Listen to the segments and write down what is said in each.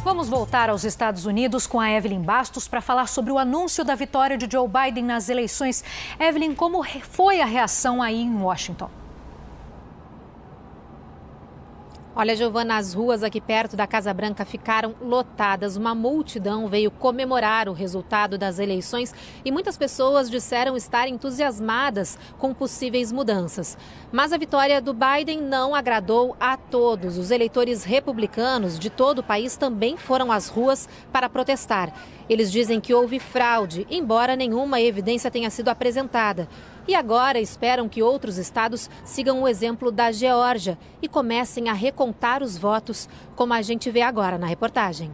Vamos voltar aos Estados Unidos com a Evelyn Bastos para falar sobre o anúncio da vitória de Joe Biden nas eleições. Evelyn, como foi a reação aí em Washington? Olha, Giovana, as ruas aqui perto da Casa Branca ficaram lotadas. Uma multidão veio comemorar o resultado das eleições e muitas pessoas disseram estar entusiasmadas com possíveis mudanças. Mas a vitória do Biden não agradou a todos. Os eleitores republicanos de todo o país também foram às ruas para protestar. Eles dizem que houve fraude, embora nenhuma evidência tenha sido apresentada. E agora esperam que outros estados sigam o exemplo da Geórgia e comecem a recontar os votos, como a gente vê agora na reportagem.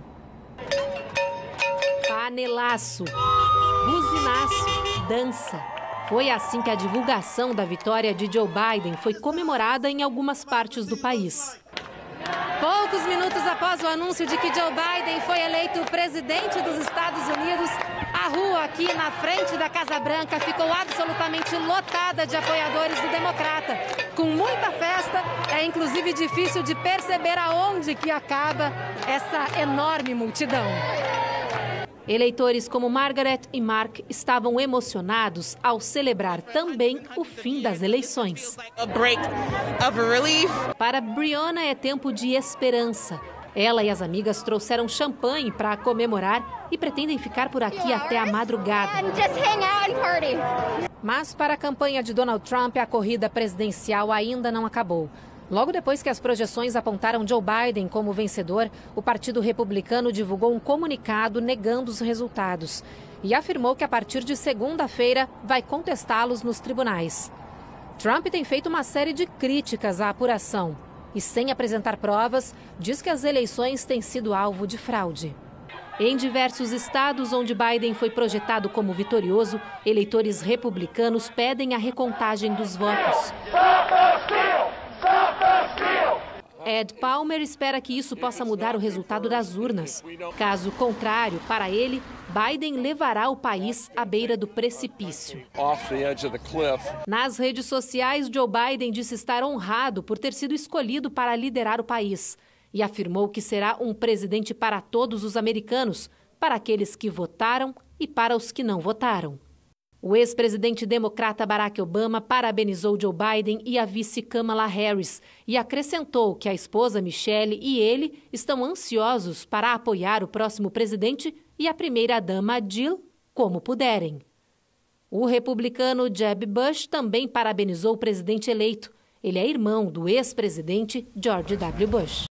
Panelaço, buzinaço, dança. Foi assim que a divulgação da vitória de Joe Biden foi comemorada em algumas partes do país. Poucos minutos após o anúncio de que Joe Biden foi eleito presidente dos Estados Unidos, a rua aqui na frente da Casa Branca ficou absolutamente lotada de apoiadores do democrata. Com muita festa, é inclusive difícil de perceber aonde que acaba essa enorme multidão. Eleitores como Margaret e Mark estavam emocionados ao celebrar também o fim das eleições. Para Breonna é tempo de esperança. Ela e as amigas trouxeram champanhe para comemorar e pretendem ficar por aqui até a madrugada. Mas para a campanha de Donald Trump, a corrida presidencial ainda não acabou. Logo depois que as projeções apontaram Joe Biden como vencedor, o Partido Republicano divulgou um comunicado negando os resultados e afirmou que a partir de segunda-feira vai contestá-los nos tribunais. Trump tem feito uma série de críticas à apuração e, sem apresentar provas, diz que as eleições têm sido alvo de fraude. Em diversos estados onde Biden foi projetado como vitorioso, eleitores republicanos pedem a recontagem dos votos. Ed Palmer espera que isso possa mudar o resultado das urnas. Caso contrário, para ele, Biden levará o país à beira do precipício. Nas redes sociais, Joe Biden disse estar honrado por ter sido escolhido para liderar o país e afirmou que será um presidente para todos os americanos, para aqueles que votaram e para os que não votaram. O ex-presidente democrata Barack Obama parabenizou Joe Biden e a vice Kamala Harris e acrescentou que a esposa Michelle e ele estão ansiosos para apoiar o próximo presidente e a primeira-dama Jill como puderem. O republicano Jeb Bush também parabenizou o presidente eleito. Ele é irmão do ex-presidente George W. Bush.